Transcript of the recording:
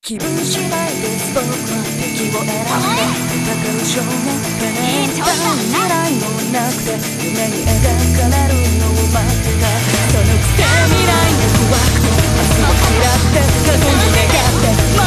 気分次第です僕は敵を選んで戦う少年叶った未来もなくて夢に描かれるのを待ってたそのくせ未来が怖くて明日を嫌って過去に願って